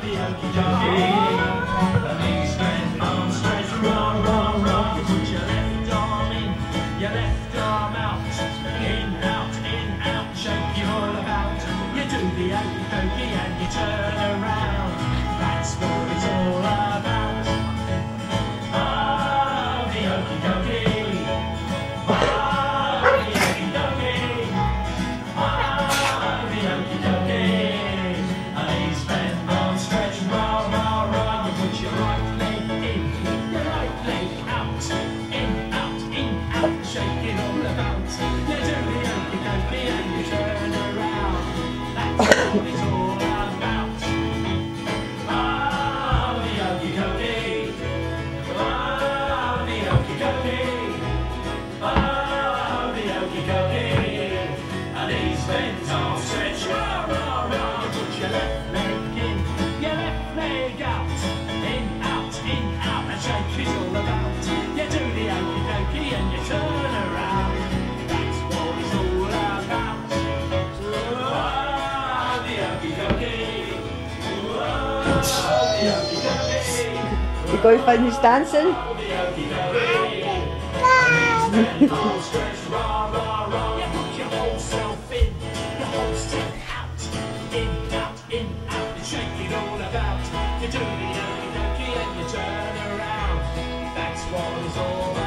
okey dokey. The knees bend, arms stretch, roll, roll, roll. You put your left arm in, your left arm out. In, out, shake it all about. You do the okey dokey and you turn around. That's what it's all about. Oh, the okey dokey. Oh, the okey dokey. Oh, the okey dokey. And knees bend, arms stretch, roll, roll, roll. You put your right leg in, your right leg out. In, out, shake it all about. You do the okey dokey and you turn around. That's what it's all about. Oh, the okey dokey. Oh, the okey dokey. Oh, the okey dokey. And knees bent, arms stretch, roll, roll, roll. You put your left leg in, your left leg out. In, out, and shake it all about. You do the okey dokey and you turn around. That's what it's all about. Oh, the okey dokey. Oh, the okey dokey. You going to finish dancing? Oh, the okey dokey. Bend, arms stretch, roll, roll, roll. You put your whole self in, your whole self out. In, out, and shake it all about. You do the okey dokey and you turn around. That's what it's all about.